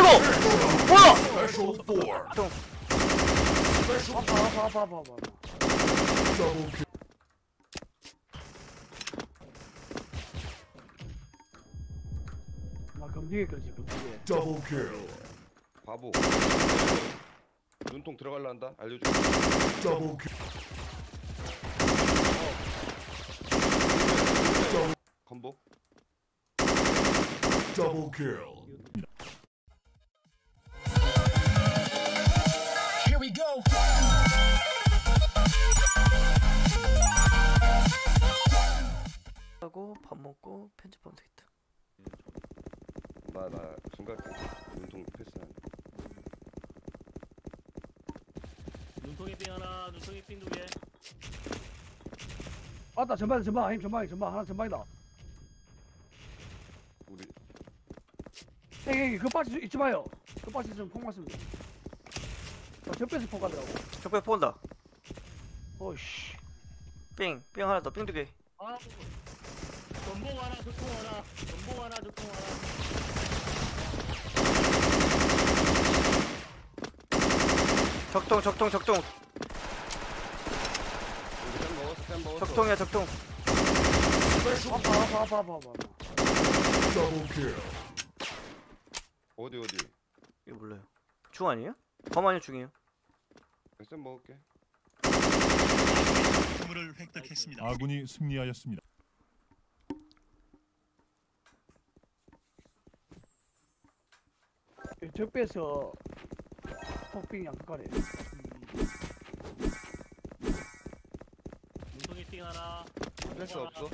이거 뭐야? Special four. 형 봐봐. Double kill. 나 검지게 걸지 검지게. Double kill. 바보. 눈통 들어갈란다. 알려줘. Double kill. 건복. Double kill. Here we go. 하고 밥 먹고 편집하면 되겠다. 나 중간 눈통 패스한. 눈통이 삥 하나, 눈통이 삥 두 개. 아따 전방 힘 전방 하나 전방이다. 우리 에이 그 빠지 잊지 마요. 그 빠지 좀폭 맞습니다. 저 빼서 폭 가더라고. 적배 포온다. 어이씨. 삥 하나 더, 삥 2개. 아, 전복 하나, 두통 하나, 전복 하나, 두통 하나. 적통. 쌤 먹었어. 적통이야, 적통. 봐봐. Double kill. 어디? 이거 몰라요. 중 아니에요? 범 아니요, 중이에요. 쌤 먹을게. 선물을 획득했습니다. 아군이 승리하였습니다. 저 빼서 폭빙 양가래. 눈통이 삥 하나. 패스 없어?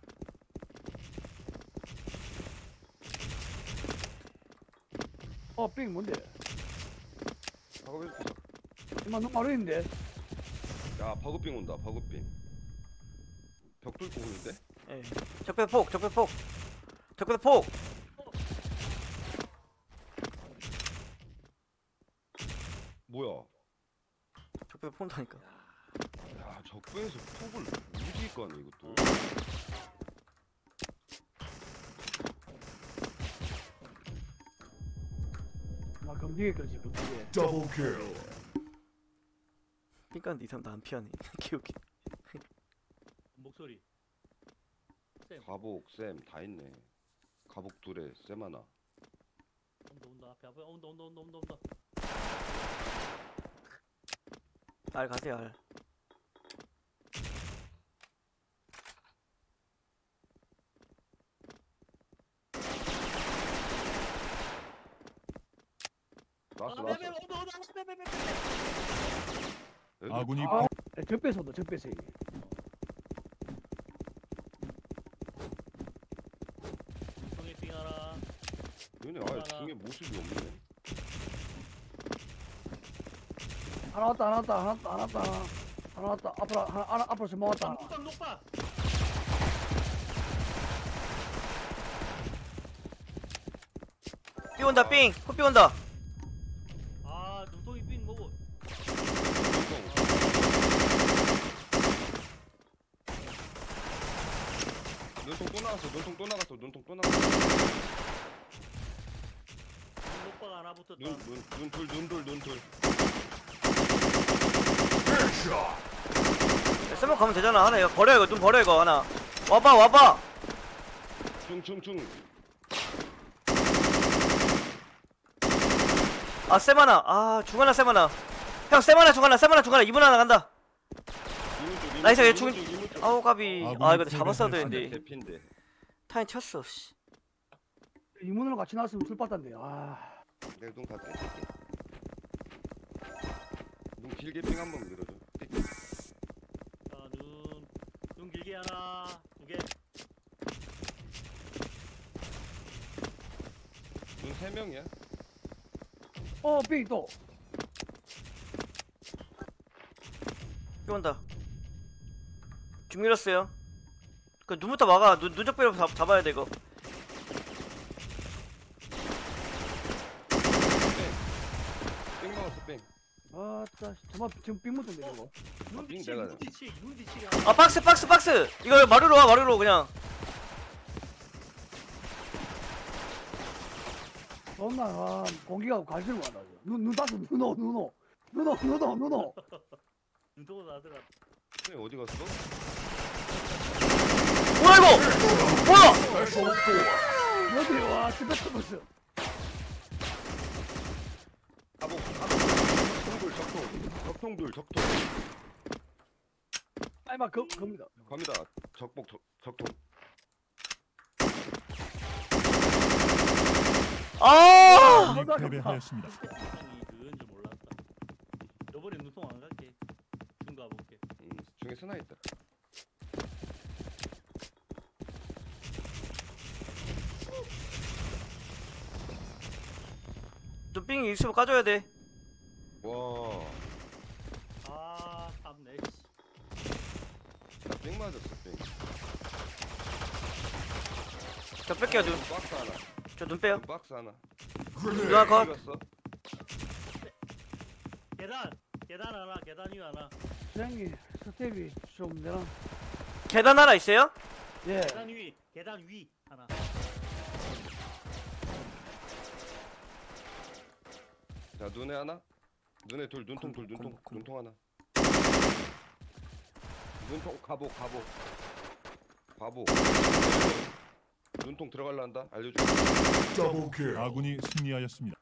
삥 뭔데? 버그빙. 이만 너무 마루인데. 야 버그빙 온다. 버그빙. 벽 뚫고 오는데? 예. 적배 폭. 뭐야? 적배 포온다니까. 야 적배에서 폭을 무지 꺼네 이것도. 나 검지게 걸지 검지게. Double kill. 삥 까는데 이 사람 나 안 피하네. 기억이. 목소리. 쌤, 가복 쌤 다 있네. 가복 둘에 쌤 하나. 온다. 앞에 온다. 알 가세요, 알. 나왔어. 온다. 아군이 저 빼서도 저 빼서 이게. 눈통이 삥 하나. 얘네 아예 중에 모습이 없네. 하나 왔다. 앞으로 좀 먹었다. 녹박. 삥 온다, 삥. 헛삥 온다. 아, 눈통이 삥 뭐고? 눈통 또 나갔어. 눈통 또 나갔어. 녹박 하나 붙었다. 눈둘. Headshot. 쌤만 가면 되잖아. 하나 이거 버려, 이거. 눈 버려, 이거 하나. 와봐. 중. 아, 쌤 하나. 아, 중 하나, 쌤 하나. 형, 쌤 하나, 중 하나. 이분 하나 간다. 나이스, 얘 죽은. 아우, 까비. 아, 이거 잡았어야 되는데. 대피인데. 타임 쳤어, 씨. 이문으로 같이 나왔으면 술 빠단데. 아. 내 눈 갈게. 눈 길게 삥 한번 밀어줘. 자, 눈 길게 하나, 두 개. 눈 3명이야. 삥 또. 삐 온다. 중 밀었어요. 그 눈부터 막아. 눈적배로 잡아야 돼, 이거. 삥 먹었어 삥. 아따 정말 지금 삥 묻던데 저거. 눈 삥 뒤치, 내가. 눈 뒤치. 아, 박스. 이거 마루로 와, 마루로 그냥. 존나 공기가 관심을 안 하죠. 눈 땄어. 눈 오. 눈동으로 나들어. 네, 어디 갔어? 뭐야 이거? 뭐야? Special force. 여기 와 스페셜 버스. 가복. 적통들. 아니 막 겁니다. 갑니다. 적통. 아! 아군이 패배하였습니다. 눈통이 그건 줄 몰랐다. 저번에 눈통 안 갈게. 중 가볼게. 중에 스나 있다. 눈빙이 있으면 까줘야 돼. 와, 아, 참네. 나삥 맞았어, 삥. 저 뺄게요 눈. 박스 하나. 저 눈 빼요. 박스 하나. Grenade. 누나 컷. 찍었어. 계단 하나, 계단 위 하나. 수행이 스텝이 좀 내랑. 계단 하나 있어요? 예. 계단 위 하나. 자, 눈에 하나. 눈에 둘, 눈통 하나. 눈통 가복. 눈통 들어갈라 한다. 알려줘. Double kill. 아군이 승리하였습니다.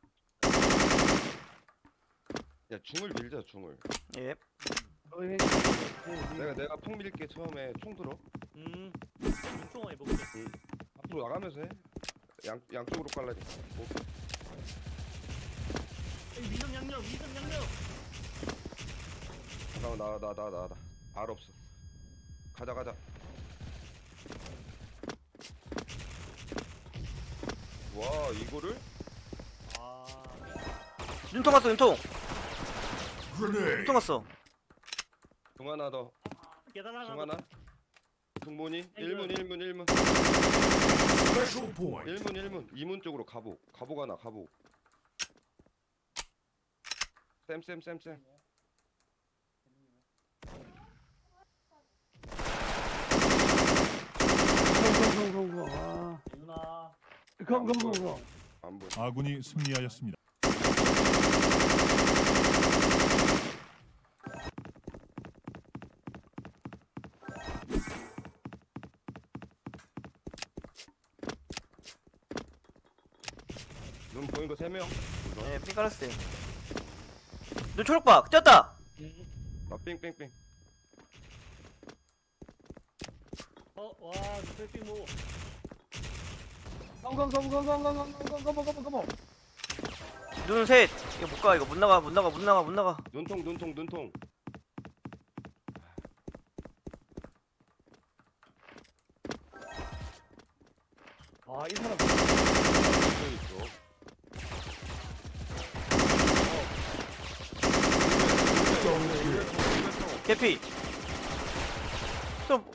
야, 중을 밀자, 중을. 예. 내가 폭 밀게 처음에 총 들어. 눈통 해볼게. 앞으로 나가면서 해. 양쪽으로 깔라니까. 위성 양념. 잠깐만 나. 알 없어. 가자. 와, 이거를? 아, 눈통 왔어 눈통. Grenade. 눈통 왔어. 중 하나 더. 계단 하나. 중 하나. 중문이 1문. Special point. 1문. 2문 쪽으로 가복 하나. 쌤. 아. 누나. 검. 안 보여. 아군이 승리하였습니다. 눈 보인 거 3명. 예, 삥 깔았어요. 눈 초록박 뛰었다. 삥. 와, 눈빛 뭐. 검. 눈 셋. 이거 못 가. 이거 못 나가. 눈통. 아, 이 사람. 눈통 있어. Double kill. 개피. 좀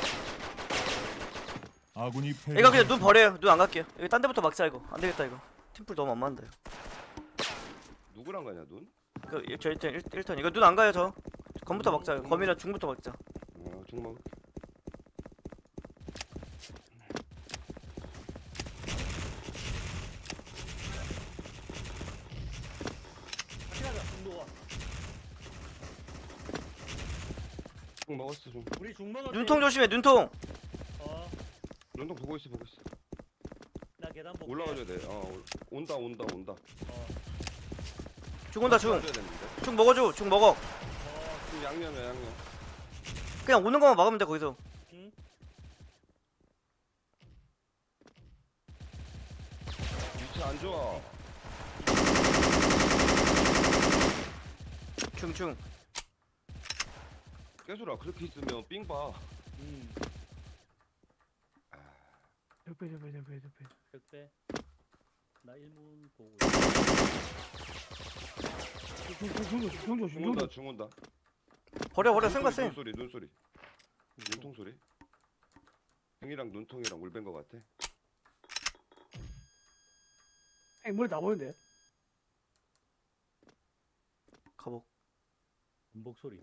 아군이 패배. 이거 그냥 눈 버려요. 눈 안 갈게요. 여기 딴 데부터 막자 이거. 안 되겠다 이거. 팀플 너무 안 맞는다. 누구랑 가냐, 눈? 저 1턴 이거 눈 안 가요 저. 검부터 막자. 검이랑 중부터 막자. 중 먹. 같이 가자, 중도가. 중 먹었어, 중. 우리 중 먹었어. 눈통 조심해. 눈통. 눈통 보고 있어. 나 계단 볼게. 올라가줘야 돼. 온다. 중 온다 중. 올라가줘야 되는데. 중 먹어줘. 중 먹어. 중 양념이야, 양념. 그냥 오는 것만 막으면 돼 거기서. 응? 위치 안 좋아. 중. 깨수라, 그렇게 있으면 삥 봐. 옆에. 적배. 나 1문 보고. 중. 온다. 버려 생각 쌤. 눈소리. 눈통 소리. 형이랑 눈통이랑 물밴 거 같아. 머리 다 보이는데. 가복. 군복 소리.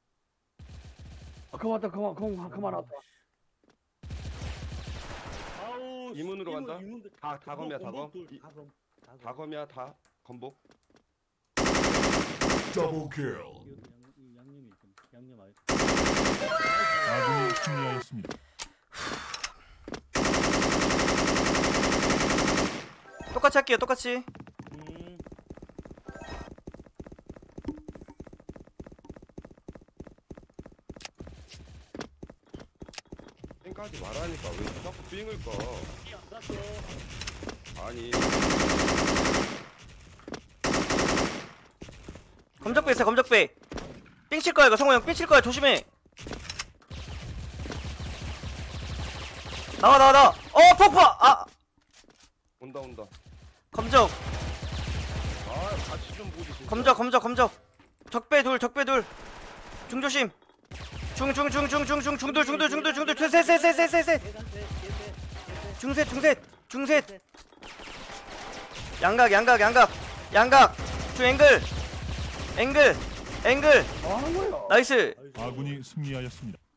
그만 왔다. 그만 왔다. 아우, 아우 이문으로 간다? 이문들. 다 검이야 다 검. 건복 둘. 이- 다 검. 다 검이야 다 건복. Double kill. 이 양념이 좀 양념 알. 아군이 승리하였습니다. 똑같이 할게요 똑같이. 땡까지 말하니까 왜 자꾸 삥을 꺼? 났어. 아니 검적배 있어 검적배. 삥 칠 거야 이거 성호 형 삥 칠 거야 조심해. 나와. 폭파. 아 온다 온다. 검적 아 같이 좀 보지 진짜. 검적. 적배 둘. 중조심. 중둘 셋. 중셋. 양각. 중 앵글. 뭐 하는 거야? 나이스. 아군이 승리하였습니다.